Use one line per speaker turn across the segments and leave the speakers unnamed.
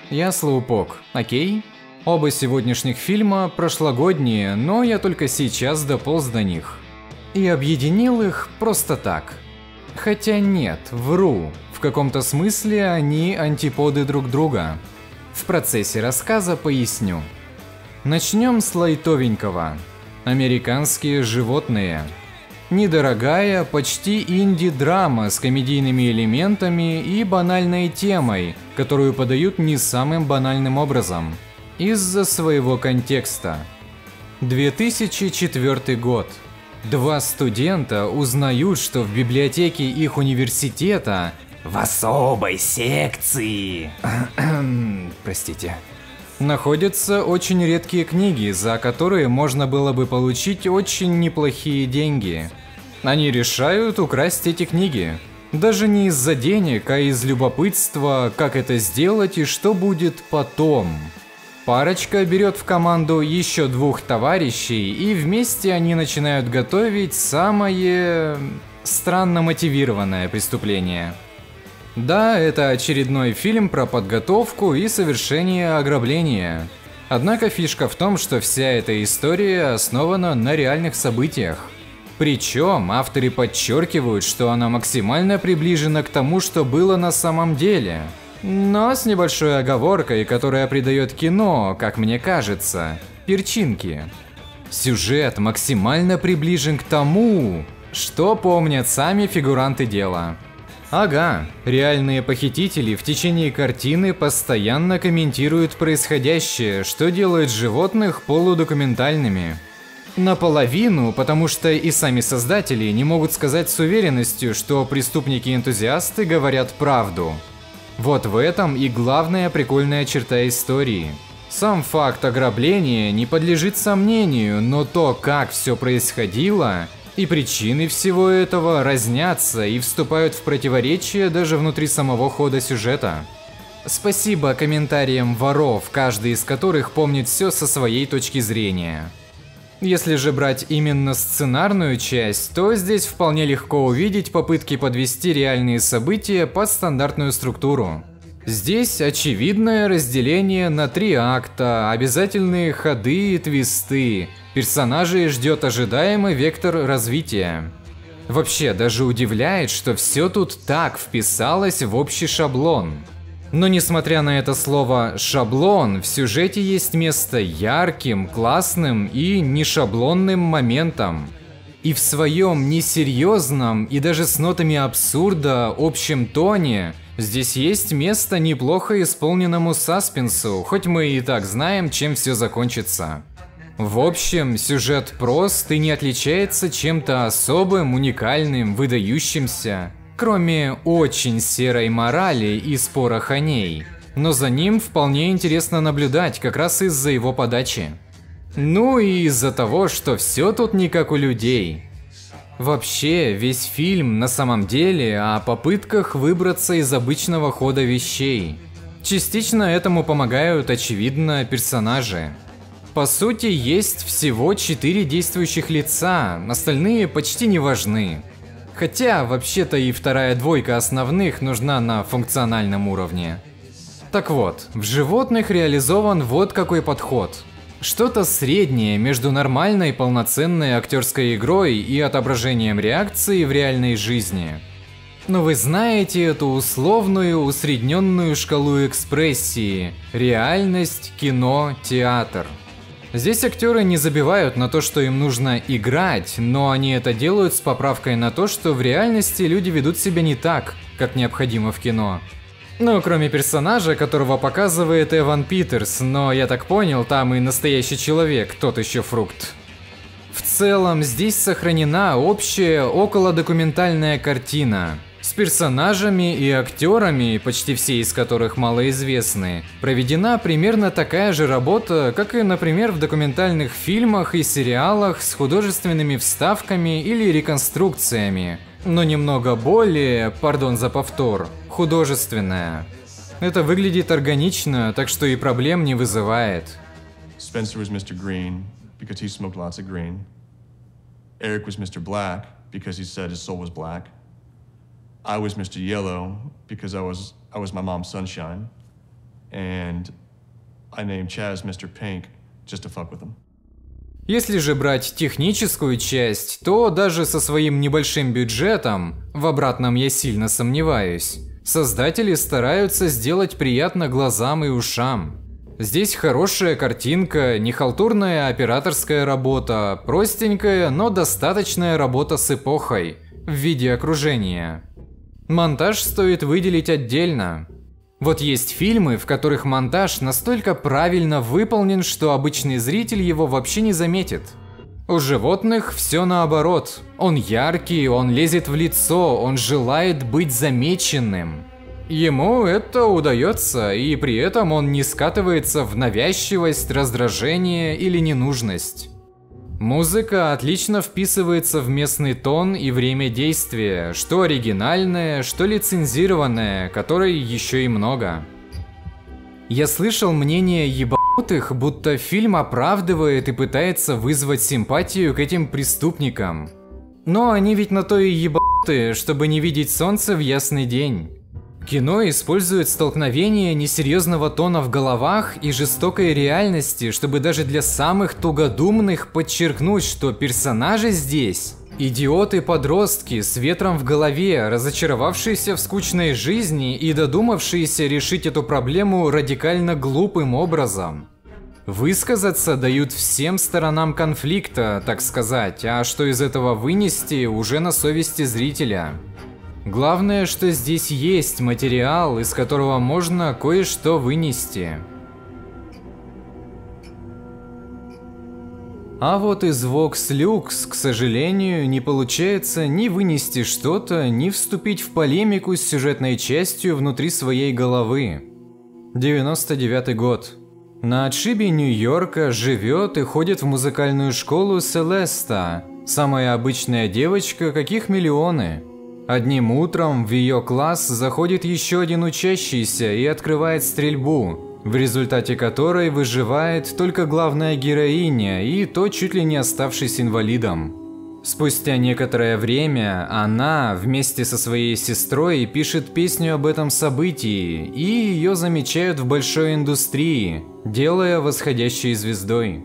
Я Слоупок, окей? Оба сегодняшних фильма прошлогодние, но я только сейчас дополз до них. И объединил их просто так. Хотя нет, вру. В каком-то смысле они антиподы друг друга. В процессе рассказа поясню. Начнем с лайтовенького. Американские животные. Недорогая, почти инди-драма с комедийными элементами и банальной темой, которую подают не самым банальным образом. Из-за своего контекста. 2004 год. Два студента узнают, что в библиотеке их университета в особой секции простите, находятся очень редкие книги, за которые можно было бы получить очень неплохие деньги. Они решают украсть эти книги. Даже не из-за денег, а из любопытства, как это сделать и что будет потом. Парочка берет в команду еще двух товарищей, и вместе они начинают готовить самое странно мотивированное преступление. Да, это очередной фильм про подготовку и совершение ограбления. Однако фишка в том, что вся эта история основана на реальных событиях. Причем авторы подчеркивают, что она максимально приближена к тому, что было на самом деле. Но с небольшой оговоркой, которая придает кино, как мне кажется, перчинки. Сюжет максимально приближен к тому, что помнят сами фигуранты дела. Ага, реальные похитители в течение картины постоянно комментируют происходящее, что делает животных полудокументальными. Наполовину, потому что и сами создатели не могут сказать с уверенностью, что преступники-энтузиасты говорят правду. Вот в этом и главная прикольная черта истории. Сам факт ограбления не подлежит сомнению, но то, как все происходило, и причины всего этого разнятся и вступают в противоречие даже внутри самого хода сюжета. Спасибо комментариям воров, каждый из которых помнит все со своей точки зрения. Если же брать именно сценарную часть, то здесь вполне легко увидеть попытки подвести реальные события под стандартную структуру. Здесь очевидное разделение на 3 акта, обязательные ходы и твисты. Персонажей ждет ожидаемый вектор развития. Вообще, даже удивляет, что все тут так вписалось в общий шаблон. Но несмотря на это слово «шаблон», в сюжете есть место ярким, классным и нешаблонным моментам. И в своем несерьезном и даже с нотами абсурда общем тоне здесь есть место неплохо исполненному саспенсу, хоть мы и так знаем, чем все закончится. В общем, сюжет прост и не отличается чем-то особым, уникальным, выдающимся, кроме очень серой морали и споров о ней. Но за ним вполне интересно наблюдать, как раз из-за его подачи. Ну и из-за того, что все тут не как у людей. Вообще, весь фильм на самом деле о попытках выбраться из обычного хода вещей. Частично этому помогают, очевидно, персонажи. По сути, есть всего 4 действующих лица, остальные почти не важны. Хотя, вообще-то и вторая двойка основных нужна на функциональном уровне. Так вот, в животных реализован вот какой подход. Что-то среднее между нормальной полноценной актерской игрой и отображением реакции в реальной жизни. Но вы знаете эту условную усредненную шкалу экспрессии – реальность, кино, театр. Здесь актеры не забивают на то, что им нужно играть, но они это делают с поправкой на то, что в реальности люди ведут себя не так, как необходимо в кино. Ну, кроме персонажа, которого показывает Эван Питерс, но я так понял, там и настоящий человек, тот еще фрукт. В целом, здесь сохранена общая околодокументальная картина. С персонажами и актерами, почти все из которых малоизвестны, проведена примерно такая же работа, как и, например, в документальных фильмах и сериалах с художественными вставками или реконструкциями, но немного более, пардон за повтор, художественная. Это выглядит органично, так что и проблем не вызывает.
Spencer was Mr. Green because he smoked lots of green. Eric was Mr. Black because he said his soul was black. I was Mr. Yellow because I was my mom's sunshine. and I named Chaz Mr. Pink just to fuck with him.
Если же брать техническую часть, то даже со своим небольшим бюджетом, в обратном я сильно сомневаюсь, создатели стараются сделать приятно глазам и ушам. Здесь хорошая картинка, нехалтурная операторская работа, простенькая, но достаточная работа с эпохой, в виде окружения. Монтаж стоит выделить отдельно. Вот есть фильмы, в которых монтаж настолько правильно выполнен, что обычный зритель его вообще не заметит. У животных все наоборот. Он яркий, он лезет в лицо, он желает быть замеченным. Ему это удается, и при этом он не скатывается в навязчивость, раздражение или ненужность. Музыка отлично вписывается в местный тон и время действия, что оригинальное, что лицензированное, которой еще и много. Я слышал мнение ебанутых, будто фильм оправдывает и пытается вызвать симпатию к этим преступникам. Но они ведь на то и ебанутые, чтобы не видеть солнце в ясный день. Кино использует столкновение несерьезного тона в головах и жестокой реальности, чтобы даже для самых тугодумных подчеркнуть, что персонажи здесь – идиоты-подростки с ветром в голове, разочаровавшиеся в скучной жизни и додумавшиеся решить эту проблему радикально глупым образом. Высказаться дают всем сторонам конфликта, так сказать, а что из этого вынести уже на совести зрителя. Главное, что здесь есть материал, из которого можно кое-что вынести. А вот из Vox Lux, к сожалению, не получается ни вынести что-то, ни вступить в полемику с сюжетной частью внутри своей головы. 99-й год. На отшибе Нью-Йорка живет и ходит в музыкальную школу Селеста, самая обычная девочка, каких миллионы. Одним утром в ее класс заходит еще один учащийся и открывает стрельбу, в результате которой выживает только главная героиня и то чуть ли не оставшись инвалидом. Спустя некоторое время она вместе со своей сестрой пишет песню об этом событии, и ее замечают в большой индустрии, делая восходящей звездой.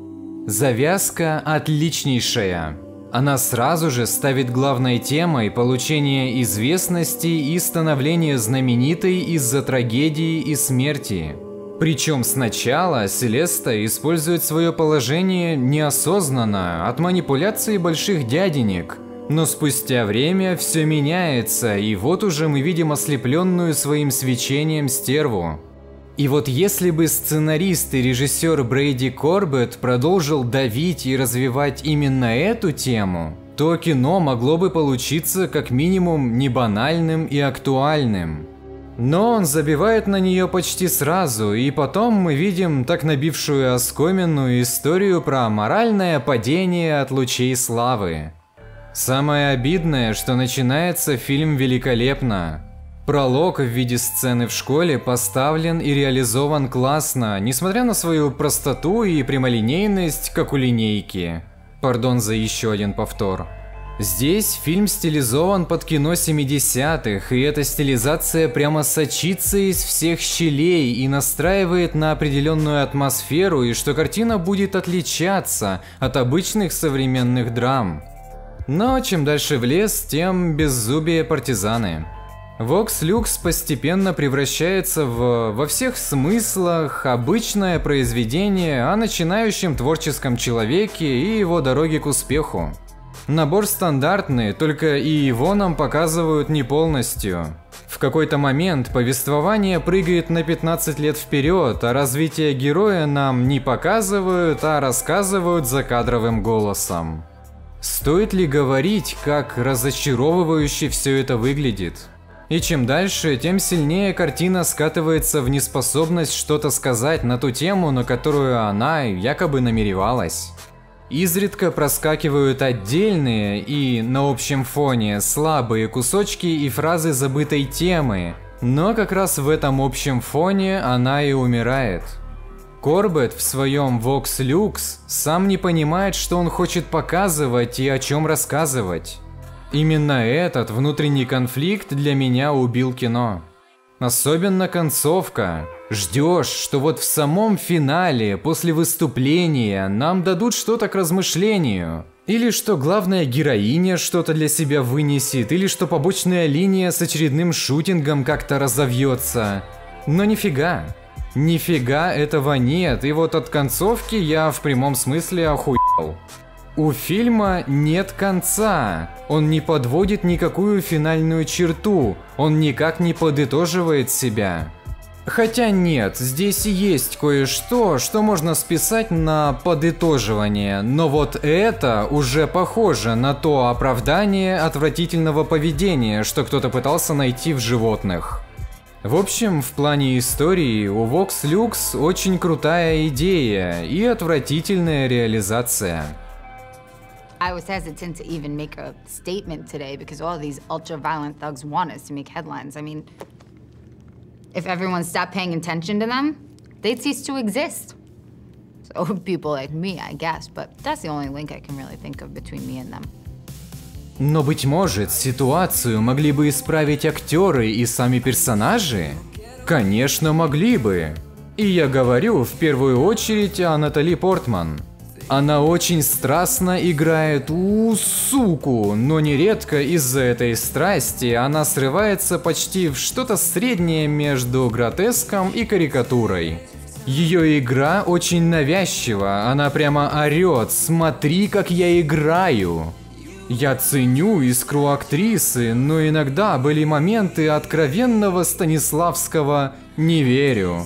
Завязка отличнейшая. Она сразу же ставит главной темой получение известности и становление знаменитой из-за трагедии и смерти. Причем сначала Селеста использует свое положение неосознанно, от манипуляции больших дяденек, но спустя время все меняется, и вот уже мы видим ослепленную своим свечением стерву. И вот если бы сценарист и режиссер Брейди Корбетт продолжил давить и развивать именно эту тему, то кино могло бы получиться как минимум не банальным и актуальным. Но он забивает на нее почти сразу, и потом мы видим так набившую оскомину историю про моральное падение от лучей славы. Самое обидное, что начинается фильм великолепно. Пролог в виде сцены в школе поставлен и реализован классно, несмотря на свою простоту и прямолинейность, как у линейки. Пардон за еще один повтор. Здесь фильм стилизован под кино 70-х, и эта стилизация прямо сочится из всех щелей и настраивает на определенную атмосферу, и что картина будет отличаться от обычных современных драм. Но чем дальше в лес, тем беззубее партизаны. Vox Lux постепенно превращается во всех смыслах обычное произведение о начинающем творческом человеке и его дороге к успеху. Набор стандартный, только и его нам показывают не полностью. В какой-то момент повествование прыгает на 15 лет вперед, а развитие героя нам не показывают, а рассказывают закадровым голосом. Стоит ли говорить, как разочаровывающе все это выглядит? И чем дальше, тем сильнее картина скатывается в неспособность что-то сказать на ту тему, на которую она якобы намеревалась. Изредка проскакивают отдельные и, на общем фоне, слабые кусочки и фразы забытой темы, но как раз в этом общем фоне она и умирает. Корбетт в своем Vox Lux сам не понимает, что он хочет показывать и о чем рассказывать. Именно этот внутренний конфликт для меня убил кино. Особенно концовка. Ждешь, что вот в самом финале, после выступления, нам дадут что-то к размышлению. Или что главная героиня что-то для себя вынесет, или что побочная линия с очередным шутингом как-то разовьется. Но нифига. Нифига этого нет, и вот от концовки я в прямом смысле охуел. У фильма нет конца, он не подводит никакую финальную черту, он никак не подытоживает себя. Хотя нет, здесь есть кое-что, что можно списать на подытоживание, но вот это уже похоже на то оправдание отвратительного поведения, что кто-то пытался найти в животных. В общем, в плане истории у Vox Lux очень крутая идея и отвратительная реализация.
I was hesitant to even make a statement today because all these ultra-violent thugs want us to make headlines. I mean, if everyone stopped paying attention to them, they'd cease to exist. So people like me, I guess, but that's the only link I can really think of between me and them.
Но, быть может, ситуацию могли бы исправить актеры и сами персонажи? Конечно, могли бы. И я говорю в первую очередь о Натали Портман. Она очень страстно играет суку, но нередко из-за этой страсти она срывается почти в что-то среднее между гротеском и карикатурой. Ее игра очень навязчива, она прямо орет: «Смотри, как я играю!» Я ценю искру актрисы, но иногда были моменты откровенного станиславского «не верю».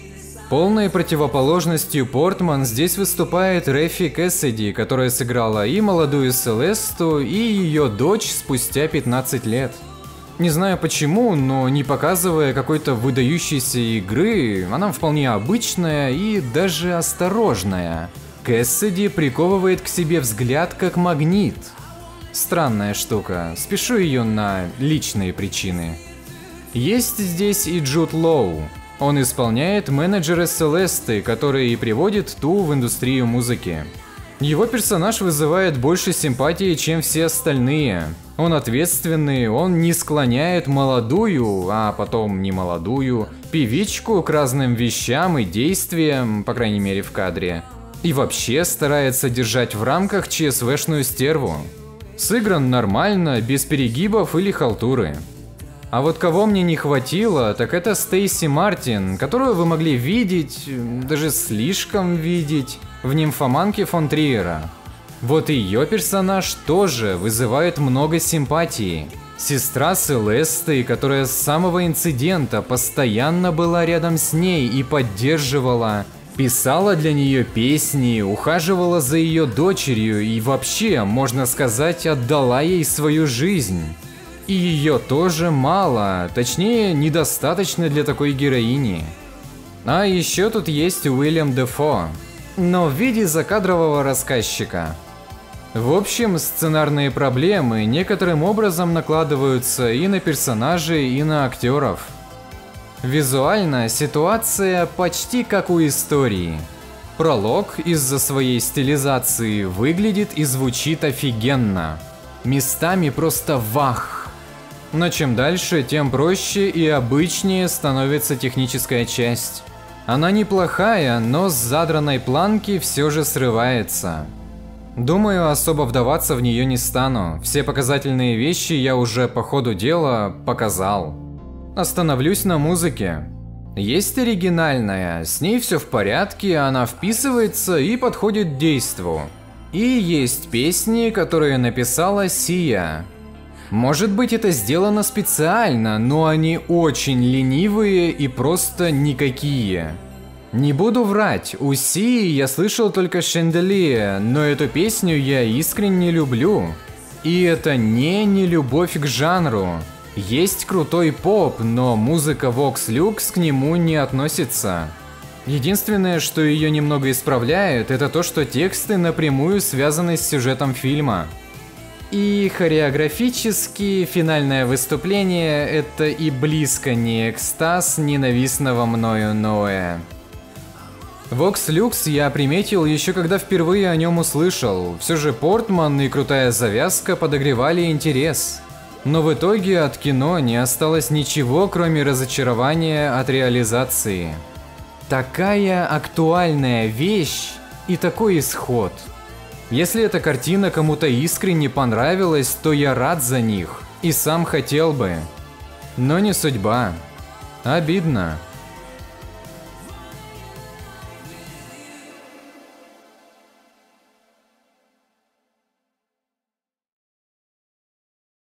Полной противоположностью Портман здесь выступает Рэфи Кэссиди, которая сыграла и молодую Селесту, и ее дочь спустя 15 лет. Не знаю почему, но не показывая какой-то выдающейся игры, она вполне обычная и даже осторожная. Кэссиди приковывает к себе взгляд как магнит. Странная штука, спешу ее на личные причины. Есть здесь и Джуд Лоу. Он исполняет менеджера Селесты, который и приводит ту в индустрию музыки. Его персонаж вызывает больше симпатии, чем все остальные. Он ответственный, он не склоняет молодую, а потом не молодую, певичку к разным вещам и действиям, по крайней мере в кадре. И вообще старается держать в рамках ЧСВшную стерву. Сыгран нормально, без перегибов или халтуры. А вот кого мне не хватило, так это Стейси Мартин, которую вы могли видеть, даже слишком видеть, в «Нимфоманке фон Триера». Вот ее персонаж тоже вызывает много симпатии. Сестра Селесты, которая с самого инцидента постоянно была рядом с ней и поддерживала, писала для нее песни, ухаживала за ее дочерью и вообще, можно сказать, отдала ей свою жизнь. И ее тоже мало, точнее, недостаточно для такой героини. А еще тут есть Уильям Дефо, но в виде закадрового рассказчика. В общем, сценарные проблемы некоторым образом накладываются и на персонажей, и на актеров. Визуально ситуация почти как у истории. Пролог из-за своей стилизации выглядит и звучит офигенно. Местами просто вах. Но чем дальше, тем проще и обычнее становится техническая часть. Она неплохая, но с задранной планки все же срывается. Думаю, особо вдаваться в нее не стану. Все показательные вещи я уже по ходу дела показал. Остановлюсь на музыке. Есть оригинальная, с ней все в порядке, она вписывается и подходит к действу. И есть песни, которые написала Сия. Может быть, это сделано специально, но они очень ленивые и просто никакие. Не буду врать, у Сии я слышал только Chandelier, но эту песню я искренне люблю. И это не нелюбовь к жанру. Есть крутой поп, но музыка Vox Lux к нему не относится. Единственное, что ее немного исправляет, это то, что тексты напрямую связаны с сюжетом фильма. И хореографически финальное выступление – это и близко не экстаз ненавистного мною Ноэ. Vox Lux я приметил еще когда впервые о нем услышал, все же Портман и крутая завязка подогревали интерес. Но в итоге от кино не осталось ничего, кроме разочарования от реализации. Такая актуальная вещь и такой исход. Если эта картина кому-то искренне понравилась, то я рад за них и сам хотел бы. Но не судьба. Обидно.